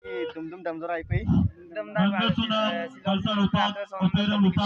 Dum dam jora ipai. Dum dam kalsa lupa opera lupa.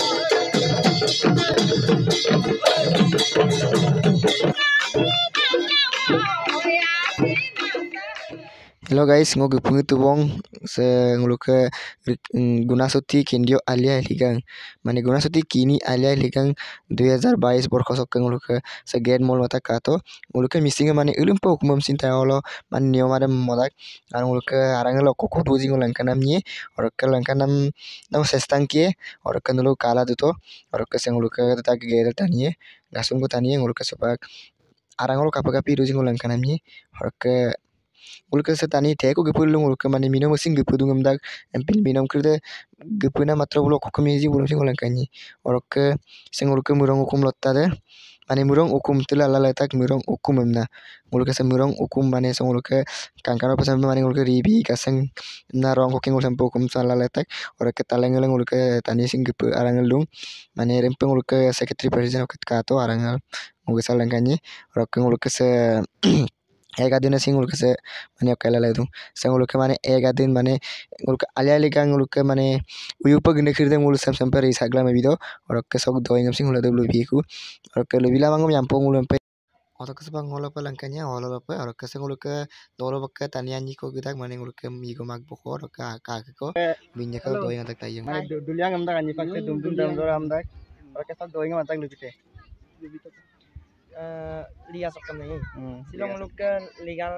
Hello guys, ngoge pungi tubong se nguluke Gunasoti Kendio alia ligang. Mane Gunasoti kini alia ligang 2022 borkosok nguluke se get mol mata kato nguluke missing mane ulimpo kumam sinta olo man niyo made modak an nguluke arangelo koko tuji ngulanka namni orke lanka nam sestangkie orke nulu kala duto orke se nguluke tak gere tanie gasum ko tanie nguluke sepak arangolo kapakapi tuji ngulanka namni orke nguluke setani teko gepul nguluke mane minum mesin gepudung amdak empil minum kurde gepuna matro blok kemiji bulung sing ngulangkanyi orke sing nguluke murong hukum lottade mane murong hukum tila laletak murong hukum amna nguluke se murong hukum mane sing nguluke kangkaro pesan mane nguluke ribi kaseng narong koking nguluk sampo hukum laletak orke talengel nguluke tani sing gepu arangelung mane rempe nguluke secretary president kato arangal nguluke salangkanyi orke nguluke se ega दिन सिंग उलके से माने कला लेदु संग उलके माने ega दिन माने उलके आलिया लेका उलके माने उयुप गने खिरदे उल सम सम पर इसागला में बिदो और के सग दोइंग सिंग उल दबलु बिकु और के लबिला मांगम यामपो उल पे और के सबंग होलो पे लंकन्या होलो पे और के संग उलके दोलो बक्के तनिया नि को गिदाक माने उलके मिगो माग बको और का को बिन्या को दोइंग तक तायंग माने Dhulia ngam dak anyi pak se dum dam jora am dak और के सब दोइंग माtak lubite Liga sokam nahi silong look legal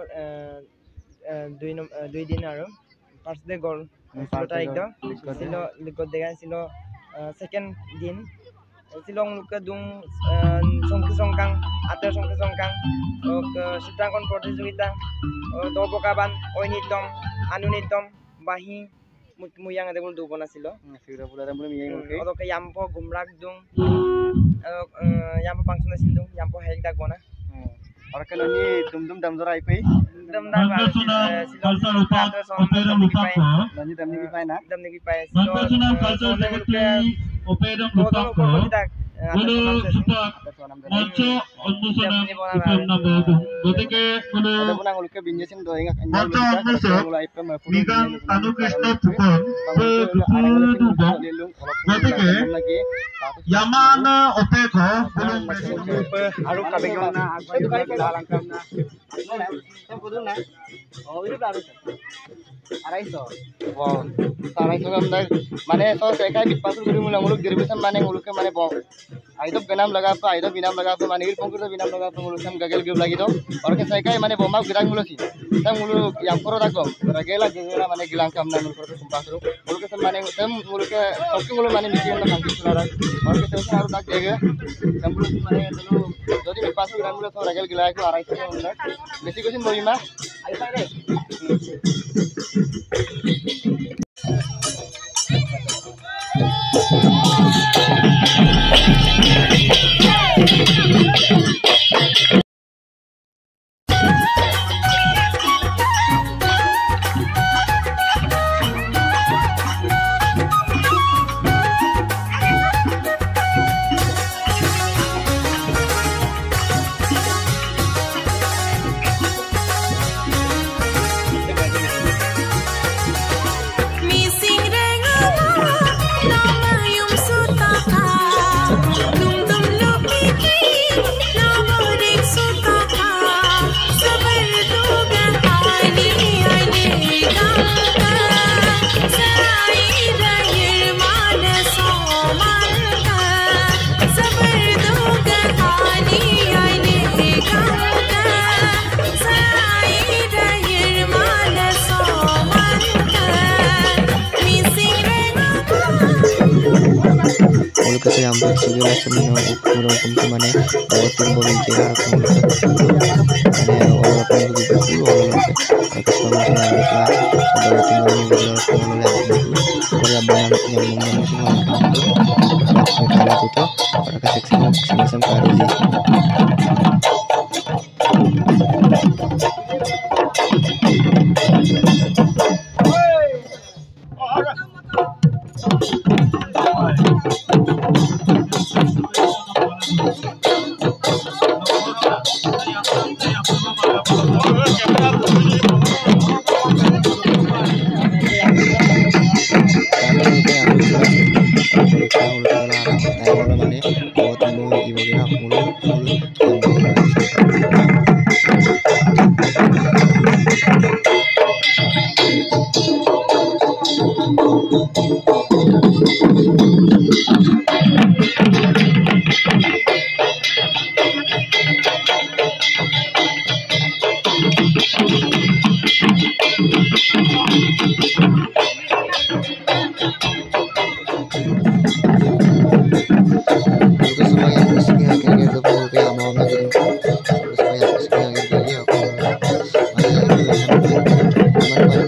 2 दिन आरो first day goal silo tarik do silo likot degan silo second दिन silong look dung songkang ater songkang ok sitangkon प्रतियोगिता do bokaban oinitom anunitom bahi muyang ade bol do bonasilo sira pula ram miyang oke odo ke yampo gumrak dung yampo pangsuna sindung yampo hek dak bona और के ननी dum dam jora ipai dum dam kalsa lupa opera lupa nani dam ni pai na dam ni pai National Cultural Secretary Opera lupa Bulu suka macho onmusona upam na bodu gotike bulu ada pun nguluke binyesin doing anyal macho onmuso bigang Anu Krishna Pupon bulu gotike Yamana opeko bulu aru kabegong na agbayo lalangkam na no pudun na oh itu baru 250 wow 250 kam dak mane so sekai bitpasu guru muluk dirbisan mane nguluke mane bo aidop ganam laga pa aidop binam laga pa mane ir pongkur binam laga pa nguluk sam gagel gib lagi do और के sekai mane bomma girang mulusi sam nguluk yang poro dago ragela gela mane gilang kam na nguluk ko sumpasru nguluk sam mane sam nguluk sokki nguluk mane misi na kanti sulara और के sam aru dak dege sam nguluk mane dulu jodi bitpasu girang muluk so ragel gila ko 250 nguluk besi kosin boima ai pa re Kasi yang bersih lah semino ukuran kumtu mana bawa timbo bicara kumtu mana orang apa yang lebih bersih orang lebih kita semua sudah lah sebagai timbo yang berjalan semua lagi Korea banyak yang menggunakan semua kumtu kalau itu mereka seksi sampai Muluke supaya aku sing akhir-akhir itu muluke mau lagi muluke supaya aku sing akhir lagi aku mana bilangan mana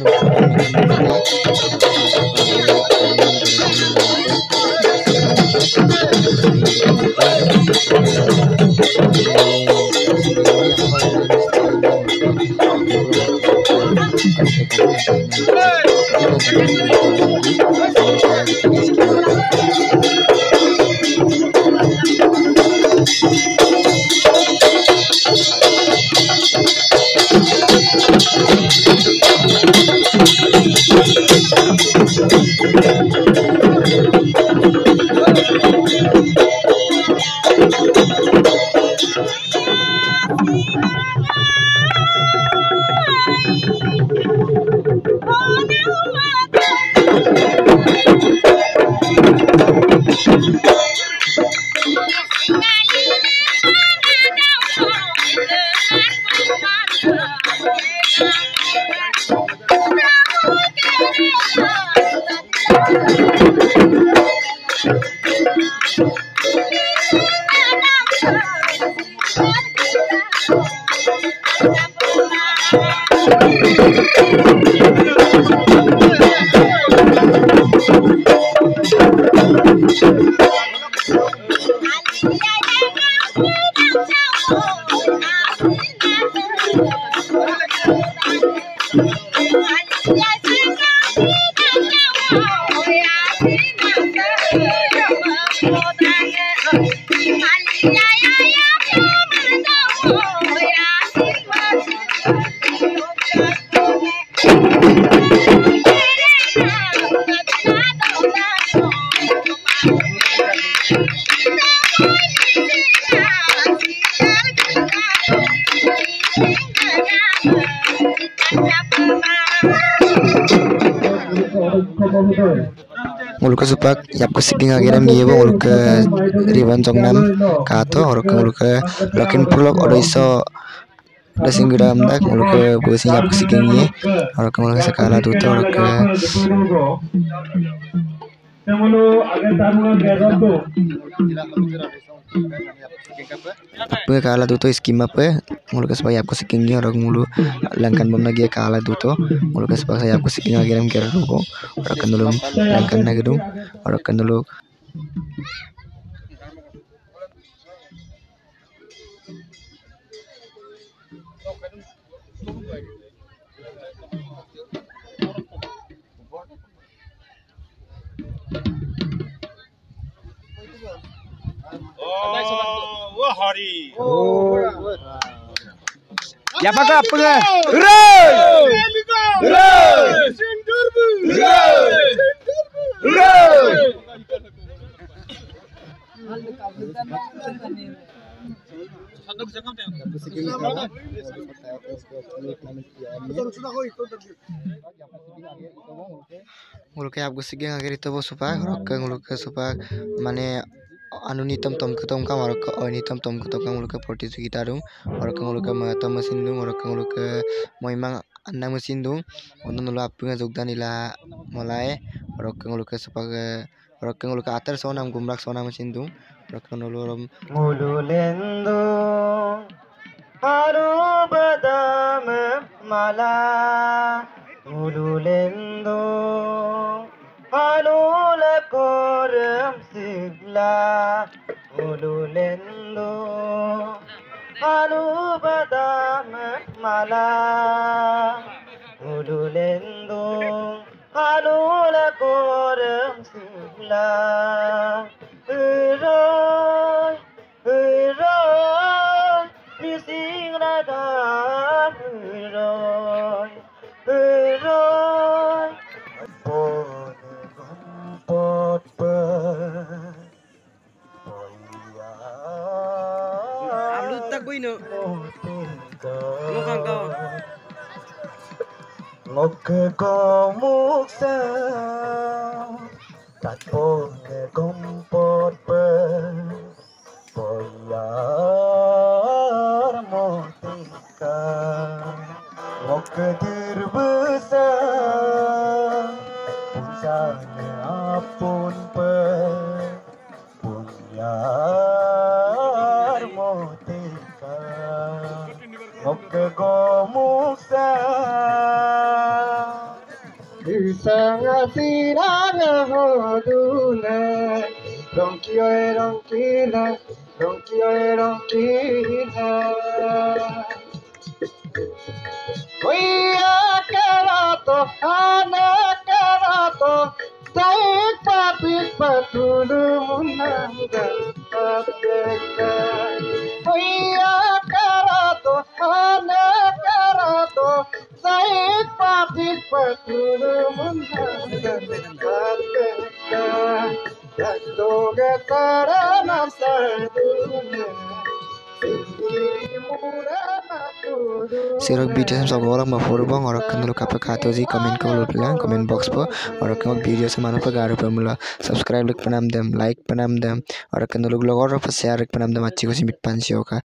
Muluke supak yapku siging agiram giyevo muluke riban jongnam kato horok muluke lakin pulok odo iso dasing gram dak muluke bosi yapku siging ye horok muluke sekala duto horok pe kala duto skima pe muluke supaya yapku siging ye horok mulu langkan bom nagi kala duto muluke supaya yapku siging agiram kera ruko horok dulu langkan nagedung horok dulu Wah hari. Ya apa ke? Hurray! Muluke आपको सिगे अगर तो वो सुपा रख मुलुके सुपा माने अनुनितम तम कतम का मरक अनितम तम कतम का मुलुके प्रतियोगिता दूं और मुलुके महत्व मशीन दूं और मुलुके महिमा अन्ना मशीन दूं उन्होंने आपके योगदान इला मलाए और मुलुके सुपा और मुलुके आतर सोनाम गुमराक सोना मशीन दूं और मुलुलेंदो हारू बदाम माला मुलुलेंदो हालूला कोरम सिगला मुलुलेंदो हारू बदाम माला मुलुलेंदो हालूला कोरम सिगला Ngok gomuk sa tatpong gompot pe poyar motika ngok terbesar Jane apun punyar motika Oke gomuksa Isang asinang hoduna Ronkila Kuya karato, anak karato Saik papit patulu munang gantapeka Kuya karato, anak karato Saik papit patulu munang gantapeka Dato getara nafsaduna Sirok video sam sogo orang mafur bong orang kan lu kapa kato zi komen ko lu bilang komen box po orang kan video sa mana pagaro pa mula subscribe like panam dem like panam dem orang kan lu glogor pa share panam dem achi ko simit pansyo ka